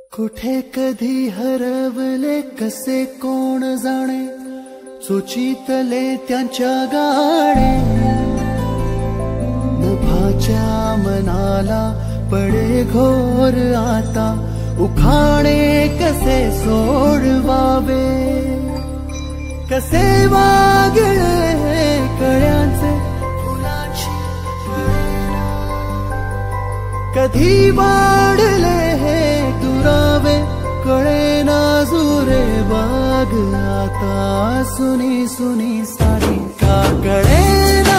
कुठे कधी हरवले कसे कोण जाणे, सुचितले त्यांच्या गाणे. नभाच्या मनाला पडे घोर आता, उखाणे कसे सोडवावे. कसे वागळे कळ्यांचे फुलांची कळेना, कधी वाढले हे दुरावे कळेना जुरे बाग. आता सुनी सुनी साडी का कळेना.